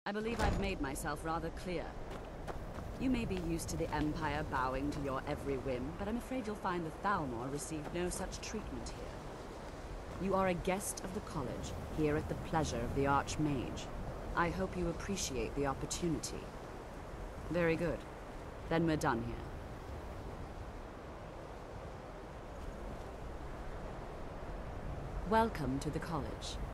I believe I've made myself rather clear. You may be used to the Empire bowing to your every whim, but I'm afraid you'll find the Thalmor received no such treatment here. You are a guest of the college, here at the pleasure of the Archmage. I hope you appreciate the opportunity. Very good. Then we're done here. Welcome to the college.